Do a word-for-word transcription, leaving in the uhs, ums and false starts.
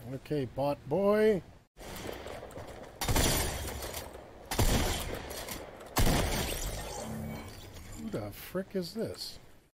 Okay, bot boy. Who the frick is this?